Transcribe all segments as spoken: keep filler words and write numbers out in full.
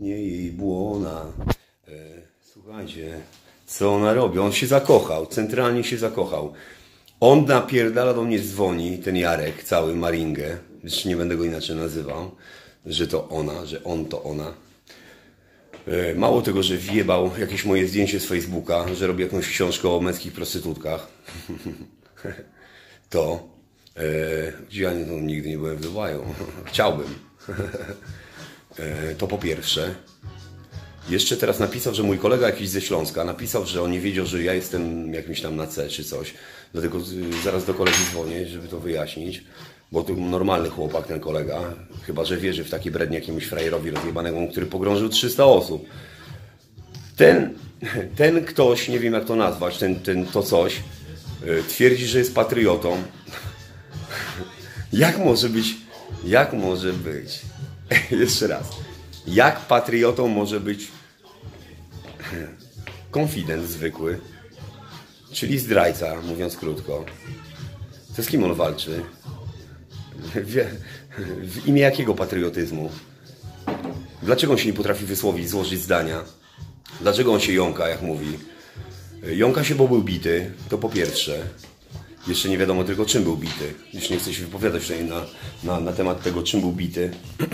nie jej błona. E, słuchajcie, co ona robi? On się zakochał, centralnie się zakochał. On napierdala do mnie, dzwoni, ten Jarek, cały Maringę, już nie będę go inaczej nazywał, że to ona, że on to ona. E, mało tego, że wjebał jakieś moje zdjęcie z Facebooka, że robi jakąś książkę o męskich prostytutkach, to e, ja no, nigdy nie byłem w Dubaju, chciałbym. e, to po pierwsze. Jeszcze teraz napisał, że mój kolega jakiś ze Śląska napisał, że on nie wiedział, że ja jestem jakimś tam na C czy coś. Dlatego zaraz do kolegi dzwonię, żeby to wyjaśnić. Bo to normalny chłopak ten kolega. Chyba że wierzy w takie brednie jakiemuś frajerowi rozjebanemu, który pogrążył trzysta osób. Ten, ten ktoś, nie wiem jak to nazwać, ten, ten to coś, twierdzi, że jest patriotą. Jak może być? Jak może być? Jeszcze raz. Jak patriotą może być konfident zwykły, czyli zdrajca, mówiąc krótko. To z kim on walczy? W, w imię jakiego patriotyzmu? Dlaczego on się nie potrafi wysłowić, złożyć zdania? Dlaczego on się jąka, jak mówi? Jąka się, bo był bity, to po pierwsze. Jeszcze nie wiadomo tylko, czym był bity. Już nie chcę się wypowiadać na, na, na temat tego, czym był bity.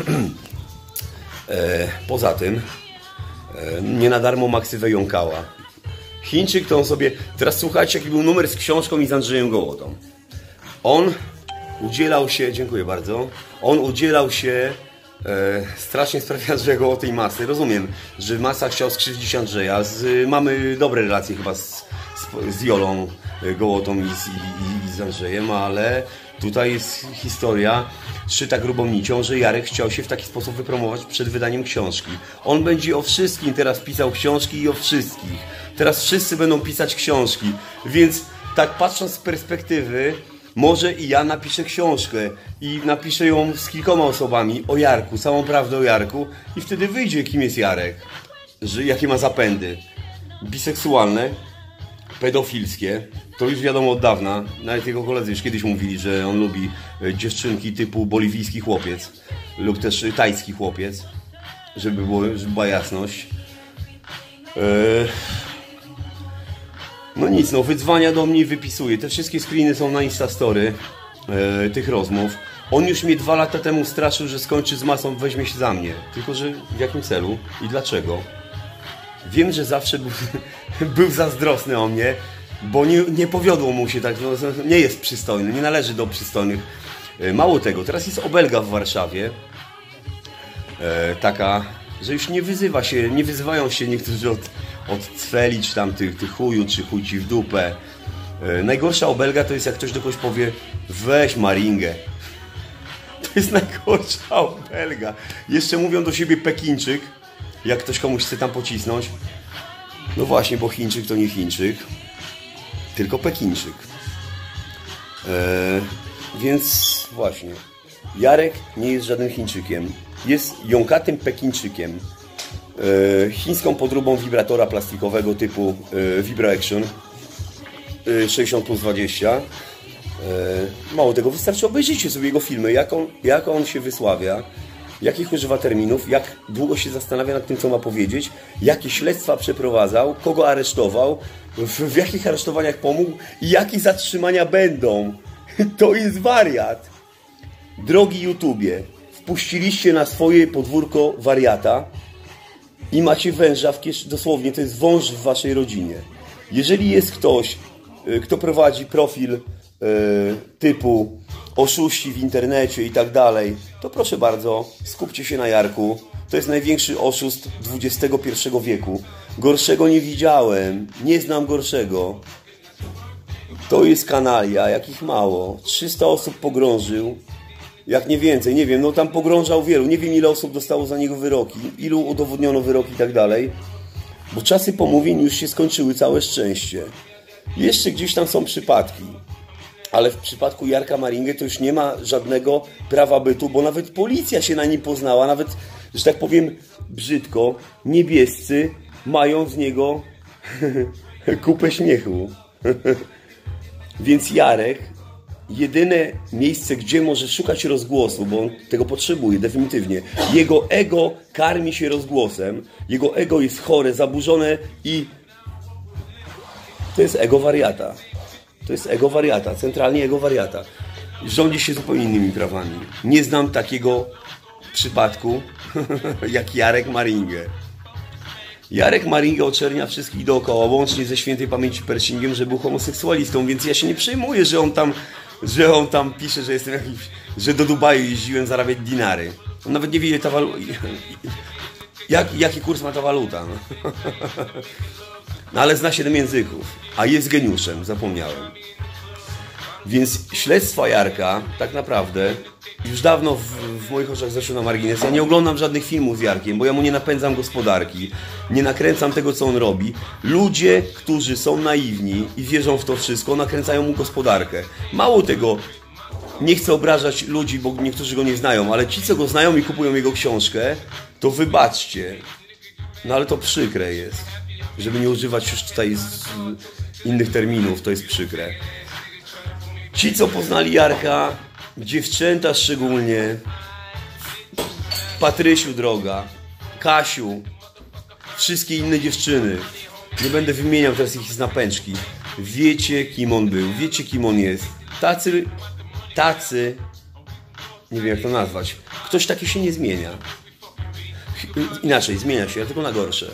E, poza tym, e, nie na darmo ma ksywę jąkała. Chińczyk to on sobie... Teraz słuchajcie, jaki był numer z książką i z Andrzejem Gołotą. On udzielał się... Dziękuję bardzo. On udzielał się... E, strasznie sprawia Andrzeja Gołoty i Masy. Rozumiem, że Masa chciał skrzywdzić Andrzeja. Z, mamy dobre relacje chyba z, z, z Jolą Gołotą i z, i, i z Andrzejem, ale... Tutaj jest historia szyta grubą nicią, że Jarek chciał się w taki sposób wypromować przed wydaniem książki. On będzie o wszystkim teraz pisał książki i o wszystkich. Teraz wszyscy będą pisać książki. Więc tak patrząc z perspektywy, może i ja napiszę książkę i napiszę ją z kilkoma osobami o Jarku, całą prawdę o Jarku i wtedy wyjdzie, kim jest Jarek, że jakie ma zapędy biseksualne, pedofilskie. To już wiadomo od dawna. Nawet jego koledzy już kiedyś mówili, że on lubi dziewczynki typu boliwijski chłopiec lub też tajski chłopiec, żeby, było, żeby była jasność. Eee... No nic, no wydzwania do mnie i wypisuje. Te wszystkie screeny są na Instastory eee, tych rozmów. On już mnie dwa lata temu straszył, że skończy z Masą, weźmie się za mnie. Tylko, że w jakim celu i dlaczego? Wiem, że zawsze był, był zazdrosny o mnie, bo nie, nie powiodło mu się tak, no, nie jest przystojny, nie należy do przystojnych. Mało tego, teraz jest obelga w Warszawie, e, taka, że już nie wyzywa się, nie wyzywają się niektórzy od, od cweli, czy tam tych, tych chuju, czy chuj ci w dupę. E, najgorsza obelga to jest, jak ktoś do kogoś powie, weź Maringę. To jest najgorsza obelga. Jeszcze mówią do siebie Pekińczyk, jak ktoś komuś chce tam pocisnąć. No właśnie, bo Chińczyk to nie Chińczyk, tylko Pekińczyk. Eee, więc właśnie, Jarek nie jest żadnym Chińczykiem. Jest jąkatym Pekińczykiem. Eee, chińską podróbą wibratora plastikowego typu e, Vibra Action e, sześćdziesiąt plus dwadzieścia. Eee, mało tego, wystarczy obejrzyjcie sobie jego filmy, jak on, jak on się wysławia, jakich używa terminów, jak długo się zastanawia nad tym, co ma powiedzieć, jakie śledztwa przeprowadzał, kogo aresztował, w, w jakich aresztowaniach pomógł i jakie zatrzymania będą. To jest wariat. Drogi YouTubie, wpuściliście na swoje podwórko wariata i macie węża w kieszeni, dosłownie to jest wąż w waszej rodzinie. Jeżeli jest ktoś, kto prowadzi profil yy, typu oszuści w internecie i tak dalej, to proszę bardzo, skupcie się na Jarku. To jest największy oszust dwudziestego pierwszego wieku. Gorszego nie widziałem, nie znam gorszego. To jest kanalia, jakich mało. trzysta osób pogrążył, jak nie więcej, nie wiem, no tam pogrążał wielu. Nie wiem, ile osób dostało za niego wyroki, ilu udowodniono wyroki i tak dalej. Bo czasy pomówień już się skończyły, całe szczęście. Jeszcze gdzieś tam są przypadki. Ale w przypadku Jarka Maringę to już nie ma żadnego prawa bytu, bo nawet policja się na nim poznała, nawet, że tak powiem brzydko, niebiescy mają z niego kupę śmiechu. Więc Jarek jedyne miejsce, gdzie może szukać rozgłosu, bo on tego potrzebuje definitywnie. Jego ego karmi się rozgłosem, jego ego jest chore, zaburzone i to jest ego wariata. To jest ego wariata, centralnie ego wariata. Rządzi się zupełnie innymi prawami. Nie znam takiego przypadku jak Jarek Maringę. Jarek Maringę oczernia wszystkich dookoła, łącznie ze świętej pamięci Pershingiem, że był homoseksualistą, więc ja się nie przejmuję, że on tam, że on tam pisze, że jestem jakiś, że do Dubaju jeździłem zarabiać dinary. On nawet nie wie, ile ta waluta, jak, jaki kurs ma ta waluta. No. No ale zna siedem języków, a jest geniuszem, zapomniałem. Więc śledztwa Jarka tak naprawdę już dawno w, w moich oczach zeszły na margines. Ja nie oglądam żadnych filmów z Jarkiem, bo ja mu nie napędzam gospodarki, nie nakręcam tego, co on robi. Ludzie, którzy są naiwni i wierzą w to wszystko, nakręcają mu gospodarkę. Mało tego, nie chcę obrażać ludzi, bo niektórzy go nie znają, ale ci, co go znają i kupują jego książkę, to wybaczcie. No ale to przykre jest. Żeby nie używać już tutaj z innych terminów, to jest przykre. Ci, co poznali Jarka, dziewczęta szczególnie, Patrysiu droga, Kasiu, wszystkie inne dziewczyny, nie będę wymieniał teraz ich z napęczki, wiecie, kim on był, wiecie, kim on jest. Tacy, tacy, nie wiem jak to nazwać, ktoś taki się nie zmienia. Inaczej, zmienia się, tylko na gorsze.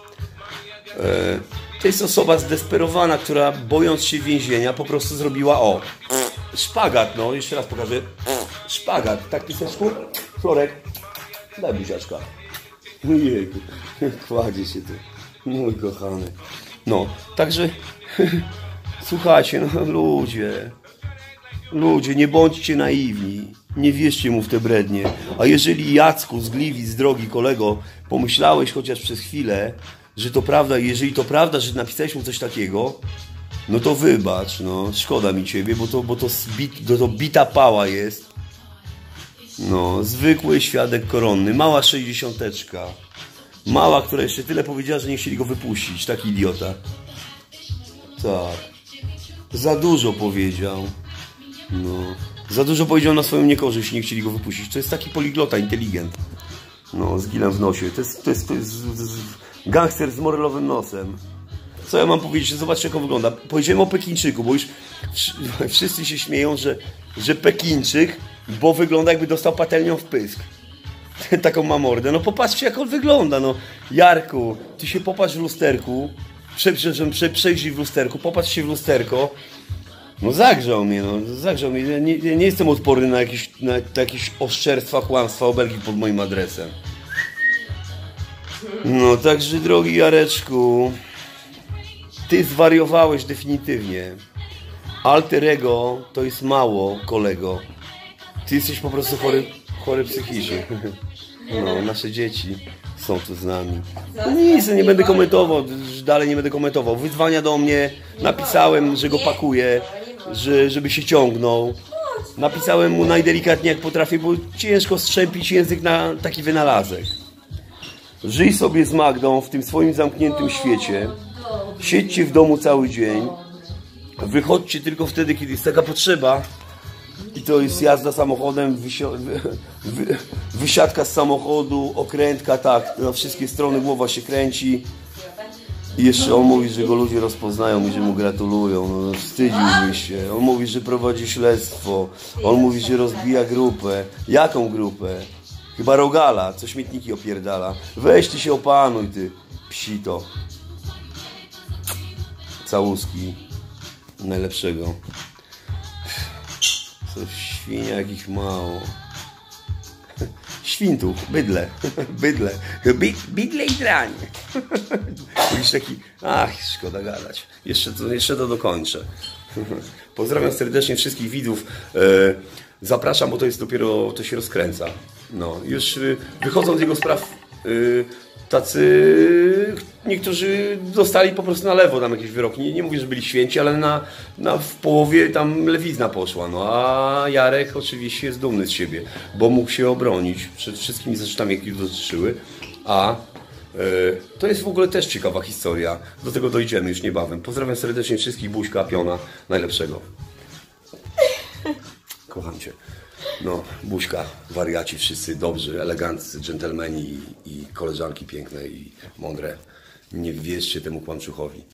To jest osoba zdesperowana, która bojąc się więzienia po prostu zrobiła o szpagat, no jeszcze raz pokażę szpagat, tak piseczku? Florek, daj buziaczka. Jejku, kładzie się tu, mój kochany. No, także słuchajcie, no ludzie, ludzie, nie bądźcie naiwni, nie wierzcie mu w te brednie. A jeżeli Jacku z Gliwic, drogi kolego, pomyślałeś chociaż przez chwilę, że to prawda, jeżeli to prawda, że napisałeś mu coś takiego, no to wybacz, no, szkoda mi ciebie, bo to, bo to, zbit, to, to bita pała jest. No, zwykły świadek koronny, mała sześćdziesiąteczka. Mała, która jeszcze tyle powiedziała, że nie chcieli go wypuścić, taki idiota. Tak. Za dużo powiedział. No. Za dużo powiedział na swoją niekorzyść, nie chcieli go wypuścić. To jest taki poliglota, inteligent. No, z gilem w nosie. To jest, to jest, to jest, to jest gangster z morelowym nosem. Co ja mam powiedzieć? Zobaczcie, jak on wygląda. Powiedziałem o Pekińczyku, bo już wszyscy się śmieją, że, że Pekińczyk, bo wygląda jakby dostał patelnią w pysk. Taką ma mordę. No popatrzcie, jak on wygląda. No, Jarku, ty się popatrz w lusterku. Przepraszam, prze, przejrzyj w lusterku. Popatrz się w lusterko. No zagrzał mnie, no. Zagrzał mnie. Ja nie, ja nie jestem odporny na jakieś, na, na jakieś oszczerstwa, kłamstwa, obelgi pod moim adresem. No, także drogi Jareczku, ty zwariowałeś definitywnie. Alter ego to jest mało, kolego. Ty jesteś po prostu chory, chory psychicznie. No, nasze dzieci są tu z nami. No nic, nie będę komentował, dalej nie będę komentował. Wyzwania do mnie, napisałem, że go pakuję, że, żeby się ciągnął. Napisałem mu najdelikatniej jak potrafię, bo ciężko strzępić język na taki wynalazek. Żyj sobie z Magdą w tym swoim zamkniętym świecie. Siedźcie w domu cały dzień. Wychodźcie tylko wtedy, kiedy jest taka potrzeba. I to jest jazda samochodem, wysio- wy- wy- wysiadka z samochodu, okrętka, tak, na wszystkie strony głowa się kręci. I jeszcze on mówi, że go ludzie rozpoznają i że mu gratulują. No, wstydziłby się. On mówi, że prowadzi śledztwo. On mówi, że rozbija grupę. Jaką grupę? Chyba Rogala, co śmietniki opierdala. Weź ty się opanuj, ty psito. Całuski najlepszego. Co świnia jakich mało. Świntów, bydle, bydle, By, bydle i dranie. Jakiś taki, ach, szkoda gadać. Jeszcze to, jeszcze to dokończę. Pozdrawiam serdecznie wszystkich widzów. Zapraszam, bo to jest dopiero, to się rozkręca. No, już wychodzą z jego spraw tacy, niektórzy dostali po prostu na lewo tam jakieś wyroki. Nie, nie mówię, że byli święci, ale na, na, w połowie tam lewizna poszła. No, a Jarek oczywiście jest dumny z siebie, bo mógł się obronić przed wszystkimi zarzutami, jakie dotyczyły. A yy, to jest w ogóle też ciekawa historia. Do tego dojdziemy już niebawem. Pozdrawiam serdecznie wszystkich, buźka, piona, najlepszego. Kocham cię. No, buźka, wariaci wszyscy, dobrzy, eleganccy, dżentelmeni i, i koleżanki piękne i mądre. Nie wierzcie temu kłamczuchowi.